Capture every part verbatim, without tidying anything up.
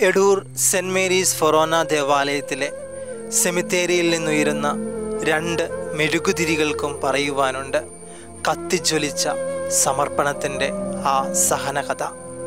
Edoor saint Mary's ഫൊറോന ദേവാലയത്തിലെ സെമിത്തേരിയിൽ നിന്നുയരുന്ന രണ്ട് മെഴുകുതിരികൾക്കും പറയുവാനുണ്ട് കത്തിജ്വലിച്ച സമർപ്പണത്തിൻ്റെ ആ സഹനകഥ.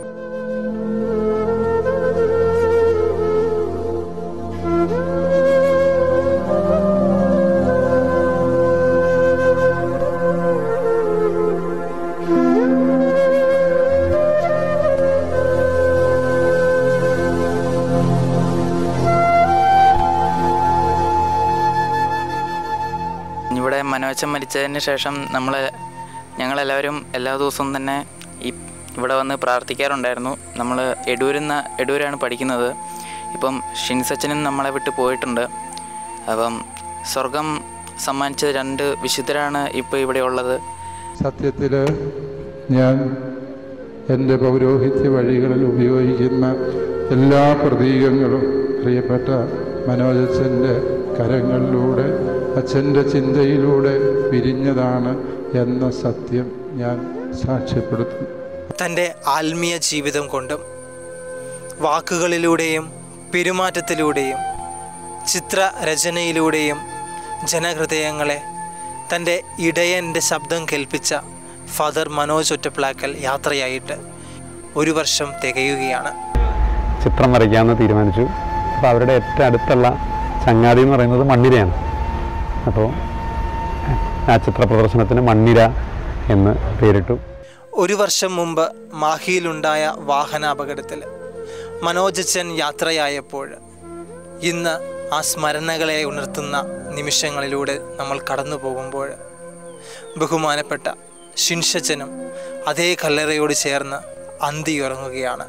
ഇവിടെ മനോജൻ മരിച്ചതിന് ശേഷം നമ്മൾ ഞങ്ങളെല്ലാവരും എല്ലാ ദിവസവും തന്നെ ഈ ഇവിടെ വന്ന് പ്രാർത്ഥിക്കാറുണ്ടായിരുന്നു. നമ്മൾ എടൂരിൽ എടൂരാണ് പഠിക്കുന്നത്. ഇപ്പം ഷിൻസച്ചനും നമ്മളെ വിട്ട് പോയിട്ടുണ്ട്. അപ്പം സ്വർഗം സമ്മാനിച്ച രണ്ട് വിശുദ്ധരാണ് ഇപ്പോൾ ഇവിടെ ഉള്ളത്. സത്യത്തിൽ ഞാൻ എൻ്റെ പൗരോഹിത്യ വഴികളിൽ ഉപയോഗിക്കുന്ന എല്ലാ പ്രതീകങ്ങളും പ്രിയപ്പെട്ട മനോജച്ചൻ്റെ കരങ്ങളിലൂടെ അച്ഛൻ്റെ ചിന്തയിലൂടെ പിരിഞ്ഞതാണ് എന്ന സത്യം ഞാൻ സാക്ഷ്യപ്പെടുത്തുന്നു. തൻ്റെ ആത്മീയ ജീവിതം കൊണ്ടും വാക്കുകളിലൂടെയും പെരുമാറ്റത്തിലൂടെയും ചിത്രരചനയിലൂടെയും ജനഹൃദയങ്ങളെ തൻ്റെ ഇടയൻ്റെ ശബ്ദം കേൾപ്പിച്ച ഫാദർ മനോജ് ഒറ്റപ്ലാക്കൽ യാത്രയായിട്ട് ഒരു വർഷം തികയുകയാണ്. ചിത്രം വരയ്ക്കാമെന്ന് തീരുമാനിച്ചു. അപ്പോൾ അവരുടെ ഏറ്റവും അടുത്തുള്ള ചങ്ങാതി എന്ന് പറയുന്നത് മണ്ണിരയാണ്. അപ്പോൾ ആ ചിത്ര പ്രദർശനത്തിന് മണ്ണിര എന്ന് പേരിട്ടു. ഒരു വർഷം മുമ്പ് മാഹിയിലുണ്ടായ വാഹനാപകടത്തിൽ മനോജച്ചൻ യാത്രയായപ്പോൾ ഇന്ന് ആ സ്മരണകളെ ഉണർത്തുന്ന നിമിഷങ്ങളിലൂടെ നമ്മൾ കടന്നു പോകുമ്പോൾ ബഹുമാനപ്പെട്ട ഷിൻഷച്ചനും അതേ കല്ലറയോട് ചേർന്ന് അന്തിയുറങ്ങുകയാണ്.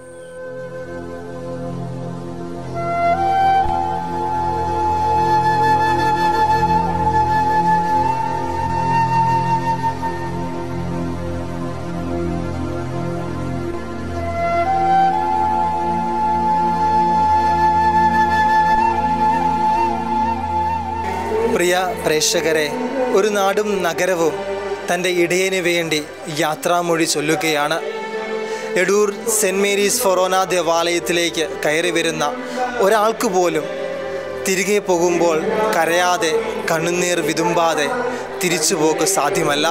പ്രിയ പ്രേക്ഷകരെ, ഒരു നാടും നഗരവും തൻ്റെ ഇടയന് വേണ്ടി യാത്രാമൊഴി ചൊല്ലുകയാണ്. എടൂർ സെൻറ് മേരീസ് ഫൊറോന ദേവാലയത്തിലേക്ക് കയറി വരുന്ന ഒരാൾക്ക് പോലും തിരികെ പോകുമ്പോൾ കരയാതെ കണ്ണുനീർ വിതുമ്പാതെ തിരിച്ചുപോക്ക് സാധ്യമല്ല.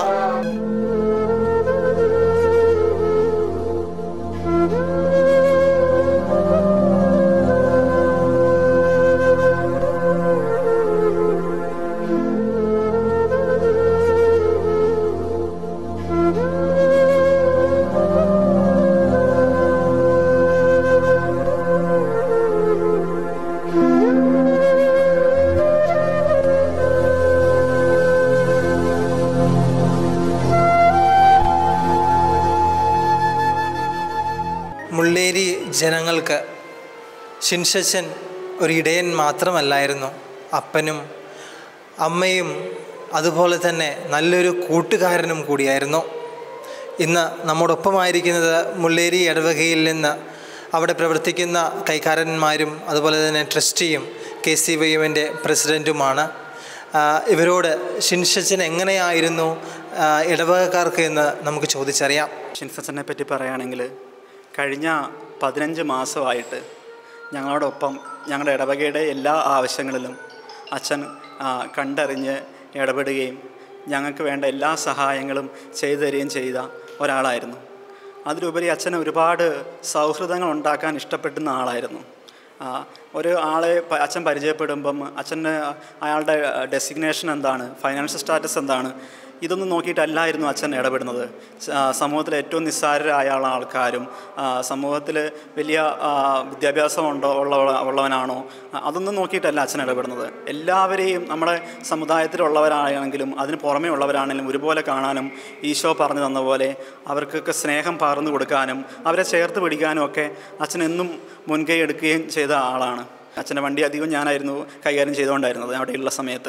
മുള്ളേരി ജനങ്ങൾക്ക് ഷിൻഷച്ചൻ ഒരു ഇടയൻ മാത്രമല്ലായിരുന്നു, അപ്പനും അമ്മയും അതുപോലെ തന്നെ നല്ലൊരു കൂട്ടുകാരനും കൂടിയായിരുന്നു. ഇന്ന് നമ്മോടൊപ്പമായിരിക്കുന്നത് മുള്ളേരി ഇടവകയിൽ നിന്ന് അവിടെ പ്രവർത്തിക്കുന്ന കൈക്കാരന്മാരും അതുപോലെ തന്നെ ട്രസ്റ്റിയും കെ സി വൈ എമ്മിൻ്റെ പ്രസിഡൻറ്റുമാണ്. ഇവരോട് ഷിൻഷച്ചൻ എങ്ങനെയായിരുന്നു ഇടവകക്കാർക്ക് എന്ന് നമുക്ക് ചോദിച്ചറിയാം. ഷിൻഷച്ചനെ പറ്റി പറയുകയാണെങ്കിൽ കഴിഞ്ഞ പതിനഞ്ച് മാസമായിട്ട് ഞങ്ങളോടൊപ്പം ഞങ്ങളുടെ ഇടവകയുടെ എല്ലാ ആവശ്യങ്ങളിലും അച്ഛൻ കണ്ടറിഞ്ഞ് ഇടപെടുകയും ഞങ്ങൾക്ക് വേണ്ട എല്ലാ സഹായങ്ങളും ചെയ്തു തരികയും ചെയ്ത ഒരാളായിരുന്നു. അതിലുപരി അച്ഛന് ഒരുപാട് സൗഹൃദങ്ങൾ ഉണ്ടാക്കാൻ ഇഷ്ടപ്പെടുന്ന ആളായിരുന്നു. ഒരു ആളെ അച്ഛൻ പരിചയപ്പെടുമ്പം അച്ഛൻ്റെ അയാളുടെ ഡെസിഗ്നേഷൻ എന്താണ്, ഫൈനാൻഷ്യൽ സ്റ്റാറ്റസ് എന്താണ്, ഇതൊന്നും നോക്കിയിട്ടല്ലായിരുന്നു അച്ഛൻ ഇടപെടുന്നത്. സമൂഹത്തിൽ ഏറ്റവും നിസ്സാരരായ ആൾക്കാരും സമൂഹത്തിൽ വലിയ വിദ്യാഭ്യാസം ഉണ്ടോ ഉള്ള ഉള്ളവനാണോ അതൊന്നും നോക്കിയിട്ടല്ല അച്ഛൻ ഇടപെടുന്നത്. എല്ലാവരെയും നമ്മുടെ സമുദായത്തിലുള്ളവരാണെങ്കിലും അതിന് പുറമേ ഉള്ളവരാണെങ്കിലും ഒരുപോലെ കാണാനും ഈശോ പറഞ്ഞു തന്ന പോലെ അവർക്കൊക്കെ സ്നേഹം പകർന്നു കൊടുക്കാനും അവരെ ചേർത്ത് പിടിക്കാനും ഒക്കെ അച്ഛൻ എന്നും മുൻകൈ എടുക്കുകയും ചെയ്ത ആളാണ്. അച്ഛൻ്റെ വണ്ടി അധികം ഞാനായിരുന്നു കൈകാര്യം ചെയ്തുകൊണ്ടായിരുന്നത് അവിടെയുള്ള സമയത്ത്.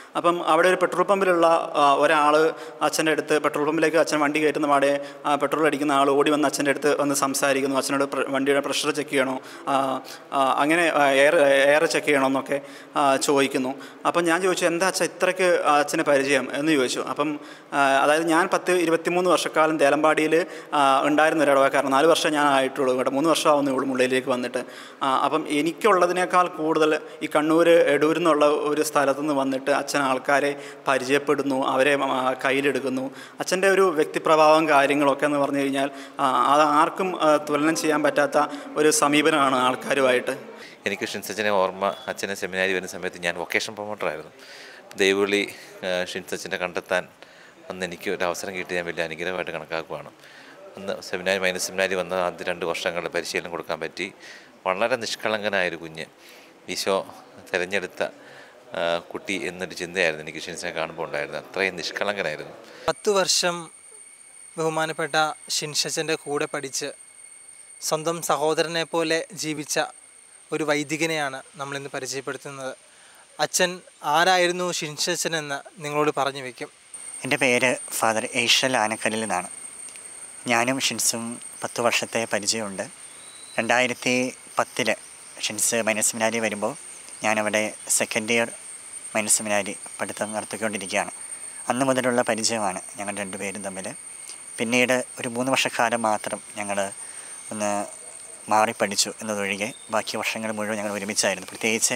അപ്പം അവിടെ ഒരു പെട്രോൾ പമ്പിലുള്ള ഒരാൾ അച്ഛൻ്റെ അടുത്ത് പെട്രോൾ പമ്പിലേക്ക് അച്ഛൻ വണ്ടി കയറ്റുന്ന പാടെ ആ പെട്രോൾ അടിക്കുന്ന ആൾ ഓടി വന്ന് അച്ഛൻ്റെ അടുത്ത് വന്ന് സംസാരിക്കുന്നു. അച്ഛനോട് വണ്ടിയുടെ പ്രഷർ ചെക്ക് ചെയ്യണോ, അങ്ങനെ എയർ എയർ ചെക്ക് ചെയ്യണോ എന്നൊക്കെ ചോദിക്കുന്നു. അപ്പം ഞാൻ ചോദിച്ചു, എന്താ അച്ഛൻ ഇത്രയ്ക്ക് അച്ഛന് പരിചയം എന്ന് ചോദിച്ചു. അപ്പം അതായത് ഞാൻ പത്ത് ഇരുപത്തിമൂന്ന് വർഷക്കാലം ദേലമ്പാടിയിൽ ഉണ്ടായിരുന്ന ഒരു ഇടവക്കാരൻ. നാല് വർഷം ഞാൻ ആയിട്ടുള്ളൂ, കേട്ടോ മൂന്ന് വർഷമാവുന്നേ ഉള്ളൂ മുള്ളിലേക്ക് വന്നിട്ട്. അപ്പം എനിക്കുള്ളതിനേക്കാൾ കൂടുതൽ ഈ കണ്ണൂർ എടൂരിൽ നിന്നുള്ള ഒരു സ്ഥലത്തു നിന്ന് വന്നിട്ട് അച്ഛൻ ആൾക്കാരെ പരിചയപ്പെടുന്നു, അവരെ കയ്യിലെടുക്കുന്നു. അച്ഛൻ്റെ ഒരു വ്യക്തിപ്രഭാവം കാര്യങ്ങളൊക്കെ എന്ന് പറഞ്ഞു കഴിഞ്ഞാൽ അത് ആർക്കും തുലനം ചെയ്യാൻ പറ്റാത്ത ഒരു സമീപനമാണ് ആൾക്കാരുമായിട്ട്. എനിക്ക് ഷിൻസച്ചനെ ഓർമ്മ, അച്ഛനെ സെമിനാരി വരുന്ന സമയത്ത് ഞാൻ വൊക്കേഷൻ പ്രൊമോട്ടറായിരുന്നു. ദൈവവിളി ഷിൻസച്ചനെ കണ്ടെത്താൻ അന്ന് എനിക്ക് ഒരു അവസരം കിട്ടി, ഞാൻ വലിയ അനുഗ്രഹമായിട്ട് കണക്കാക്കുവാണ്. അന്ന് സെമിനാരി മൈനസ് സെമിനാരി വന്ന ആദ്യ രണ്ട് വർഷങ്ങളിൽ പരിശീലനം കൊടുക്കാൻ പറ്റി. വളരെ നിഷ്കളങ്കനായൊരു കുഞ്ഞ്, ഈശോ തിരഞ്ഞെടുത്ത കുട്ടി എന്നൊരു ചിന്തയായിരുന്നു എനിക്ക് ഷിൻസിനെ കാണുമ്പോൾ ഉണ്ടായിരുന്നത്. അത്രയും നിഷ്കളങ്കനായിരുന്നു. പത്ത് വർഷം ബഹുമാനപ്പെട്ട ഷിൻഷച്ചൻ്റെ കൂടെ പഠിച്ച് സ്വന്തം സഹോദരനെ പോലെ ജീവിച്ച ഒരു വൈദികനെയാണ് നമ്മളിന്ന് പരിചയപ്പെടുത്തുന്നത്. അച്ഛൻ ആരായിരുന്നു ഷിൻഷച്ചൻ എന്ന് നിങ്ങളോട് പറഞ്ഞു വയ്ക്കും. എൻ്റെ പേര് ഫാദർ ഏഷ്യൽ ആനക്കല്ലിൽ നിന്നാണ്. ഞാനും ഷിൻസും പത്ത് വർഷത്തെ പരിചയമുണ്ട്. രണ്ടായിരത്തി പത്തിൽ ഷിൻസ് മൈനസ് സെമിനാരി വരുമ്പോൾ ഞാനവിടെ സെക്കൻഡ് ഇയർ മൈനസ് സെമിനാരി പഠിത്തം നടത്തിക്കൊണ്ടിരിക്കുകയാണ്. അന്ന് മുതലുള്ള പരിചയമാണ് ഞങ്ങൾ രണ്ടുപേരും തമ്മിൽ. പിന്നീട് ഒരു മൂന്ന് വർഷക്കാലം മാത്രം ഞങ്ങൾ ഒന്ന് മാറി പഠിച്ചു എന്നതൊഴികെ ബാക്കി വർഷങ്ങൾ മുഴുവൻ ഞങ്ങൾ ഒരുമിച്ചായിരുന്നു. പ്രത്യേകിച്ച്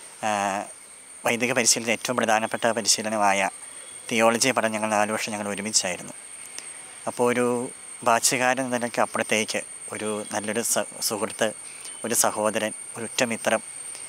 വൈദിക പരിശീലനത്തിൽ ഏറ്റവും പ്രധാനപ്പെട്ട പരിശീലനമായ തിയോളജി പഠനം ഞങ്ങൾ നാല് വർഷം ഞങ്ങൾ ഒരുമിച്ചായിരുന്നു. അപ്പോൾ ഒരു ബാച്ചുകാരൻ എന്നതിനൊക്കെ അപ്പുറത്തേക്ക് ഒരു നല്ലൊരു സുഹൃത്ത്, ഒരു സഹോദരൻ, ഒരു ഉറ്റമിത്രം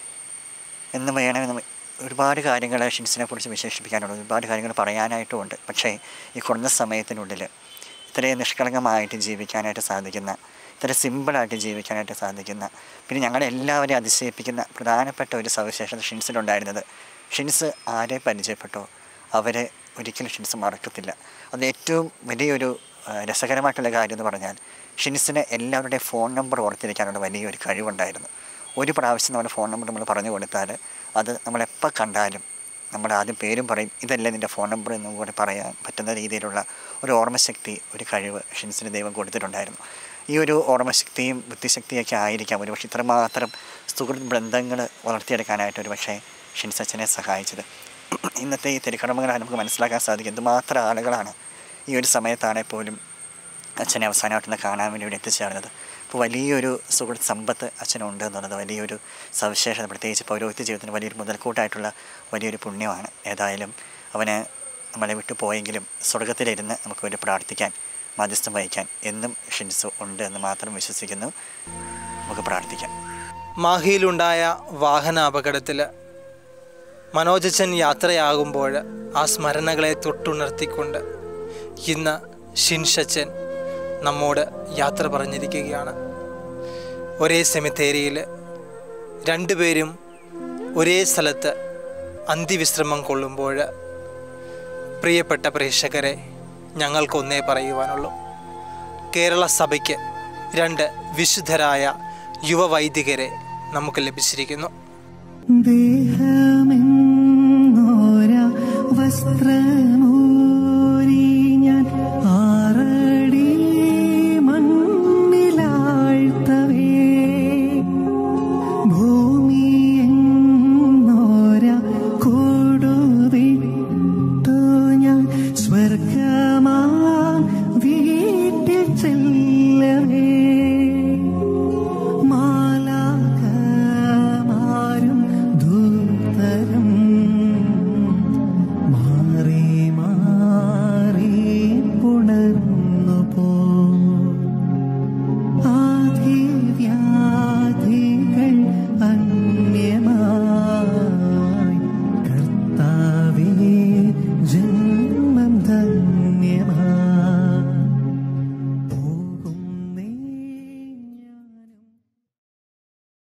എന്ന് വേണമെന്ന് ഒരുപാട് കാര്യങ്ങൾ ഷിൻസിനെ കുറിച്ച് വിശേഷിപ്പിക്കാനുണ്ട്, ഒരുപാട് കാര്യങ്ങൾ പറയാനായിട്ടുമുണ്ട്. പക്ഷേ ഈ കുറഞ്ഞ സമയത്തിനുള്ളിൽ ഇത്രയും നിഷ്കളങ്കമായിട്ട് ജീവിക്കാനായിട്ട് സാധിക്കുന്ന, ഇത്ര സിമ്പിളായിട്ട് ജീവിക്കാനായിട്ട് സാധിക്കുന്ന, പിന്നെ ഞങ്ങളെല്ലാവരെയും അതിശയിപ്പിക്കുന്ന പ്രധാനപ്പെട്ട ഒരു സവിശേഷത ഷിൻസിലുണ്ടായിരുന്നത്, ഷിൻസ് ആരെ പരിചയപ്പെട്ടോ അവരെ ഒരിക്കലും ഷിൻസ് മറക്കത്തില്ല. അത് ഏറ്റവും വലിയൊരു രസകരമായിട്ടുള്ള കാര്യം എന്ന് പറഞ്ഞാൽ ഷിൻസിന് എല്ലാവരുടെയും ഫോൺ നമ്പർ ഓർത്തിരിക്കാനുള്ള വലിയൊരു കഴിവുണ്ടായിരുന്നു. ഒരു പ്രാവശ്യം നമ്മുടെ ഫോൺ നമ്പർ നമ്മൾ പറഞ്ഞു കൊടുത്താൽ അത് നമ്മളെപ്പോൾ കണ്ടാലും നമ്മുടെ ആദ്യം പേരും പറയും, ഇതല്ലേ നിൻ്റെ ഫോൺ നമ്പർ എന്നും കൂടി പറയാൻ പറ്റുന്ന രീതിയിലുള്ള ഒരു ഓർമ്മശക്തി, ഒരു കഴിവ് ഷിൻസിന് ദൈവം കൊടുത്തിട്ടുണ്ടായിരുന്നു. ഈ ഒരു ഓർമ്മശക്തിയും ബുദ്ധിശക്തിയൊക്കെ ആയിരിക്കാം ഒരു പക്ഷേ ഇത്രമാത്രം സുഹൃത്ത് ബന്ധങ്ങൾ വളർത്തിയെടുക്കാനായിട്ട് ഒരു പക്ഷേ ഷിൻസ് അച്ഛനെ സഹായിച്ചത്. ഇന്നത്തെ ഈ തിരുക്കടമകളാണ് നമുക്ക് മനസ്സിലാക്കാൻ സാധിക്കും എന്തുമാത്രം ആളുകളാണ് ഈ ഒരു സമയത്താണെങ്കിൽ പോലും അച്ഛനെ അവസാനമായിട്ടൊന്ന് കാണാൻ വേണ്ടി ഇവിടെ എത്തിച്ചേർന്നത്. അപ്പോൾ വലിയൊരു സുഹൃത്ത് സമ്പത്ത് അച്ഛനുണ്ട് എന്നുള്ളത് വലിയൊരു സവിശേഷത, പ്രത്യേകിച്ച് പൗരോഹിത്യ ജീവിതത്തിന് വലിയൊരു മുതൽക്കൂട്ടായിട്ടുള്ള വലിയൊരു പുണ്യമാണ്. ഏതായാലും അവന് നമ്മളെ വിട്ടു പോയെങ്കിലും സ്വർഗത്തിലിരുന്ന് നമുക്ക് വേണ്ടി പ്രാർത്ഥിക്കാൻ, മധ്യസ്ഥം വഹിക്കാൻ എന്നും ഷിൻസ് ഉണ്ട് എന്ന് മാത്രം വിശ്വസിക്കുന്നു. നമുക്ക് പ്രാർത്ഥിക്കാം. മാഹിയിലുണ്ടായ വാഹന അപകടത്തിൽ മനോജച്ചൻ യാത്രയാകുമ്പോൾ ആ സ്മരണകളെ തൊട്ടുണർത്തിക്കൊണ്ട് ഇന്ന് ഷിൻഷച്ചൻ നമ്മോട് യാത്ര പറഞ്ഞിരിക്കുകയാണ്. ഒരേ സെമിത്തേരിയിൽ രണ്ടുപേരും ഒരേ സ്ഥലത്ത് അന്ത്യവിശ്രമം കൊള്ളുമ്പോൾ പ്രിയപ്പെട്ട പ്രേക്ഷകരെ, ഞങ്ങൾക്കൊന്നേ പറയുവാനുള്ളൂ. കേരള സഭയ്ക്ക് രണ്ട് വിശുദ്ധരായ യുവവൈദികരെ നമുക്ക് ലഭിച്ചിരിക്കുന്നു. ദേഹമെങ്ങോര വസ്ത്രം